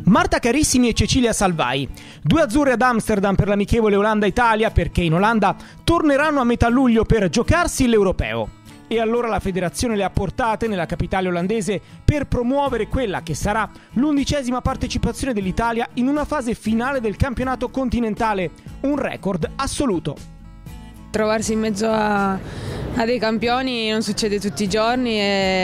Marta Carissimi e Cecilia Salvai, due azzurre ad Amsterdam per l'amichevole Olanda-Italia, perché in Olanda torneranno a metà luglio per giocarsi l'Europeo. E allora la federazione le ha portate nella capitale olandese per promuovere quella che sarà l'11ª partecipazione dell'Italia in una fase finale del campionato continentale, un record assoluto. Trovarsi in mezzo a dei campioni non succede tutti i giorni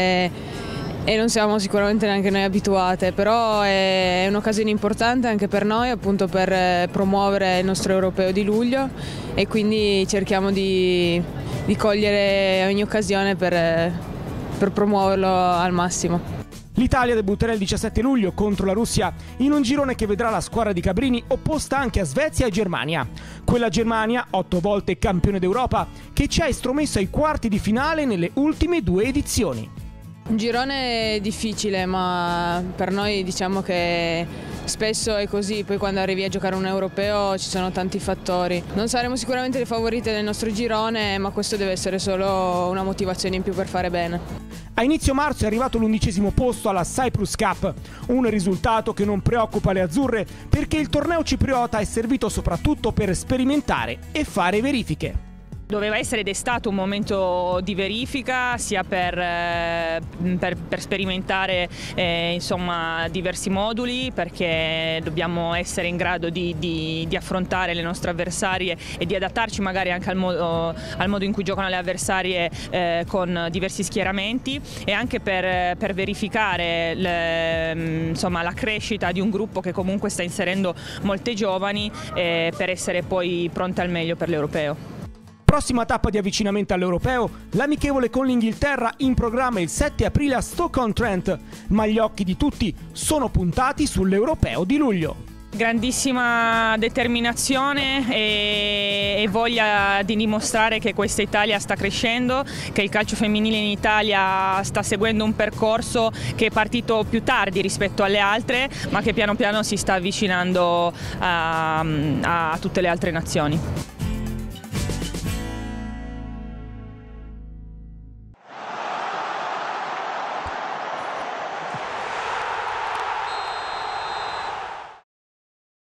e non siamo sicuramente neanche noi abituate, però è un'occasione importante anche per noi, appunto per promuovere il nostro europeo di luglio, e quindi cerchiamo di cogliere ogni occasione per promuoverlo al massimo. L'Italia debutterà il 17 luglio contro la Russia in un girone che vedrà la squadra di Cabrini opposta anche a Svezia e Germania. Quella Germania, 8 volte campione d'Europa, che ci ha estromesso ai quarti di finale nelle ultime 2 edizioni. Un girone difficile, ma per noi diciamo che spesso è così, poi quando arrivi a giocare un europeo ci sono tanti fattori. Non saremo sicuramente le favorite del nostro girone, ma questo deve essere solo una motivazione in più per fare bene. A inizio marzo è arrivato l'11° posto alla Cyprus Cup, un risultato che non preoccupa le azzurre perché il torneo cipriota è servito soprattutto per sperimentare e fare verifiche. Doveva essere ed è stato un momento di verifica sia per sperimentare insomma, diversi moduli, perché dobbiamo essere in grado di affrontare le nostre avversarie e di adattarci magari anche al modo in cui giocano le avversarie con diversi schieramenti, e anche per verificare insomma, la crescita di un gruppo che comunque sta inserendo molte giovani per essere poi pronte al meglio per l'Europeo. Prossima tappa di avvicinamento all'Europeo, l'amichevole con l'Inghilterra in programma il 7 aprile a Stoke-on-Trent, ma gli occhi di tutti sono puntati sull'Europeo di luglio. Grandissima determinazione e voglia di dimostrare che questa Italia sta crescendo, che il calcio femminile in Italia sta seguendo un percorso che è partito più tardi rispetto alle altre, ma che piano piano si sta avvicinando a tutte le altre nazioni.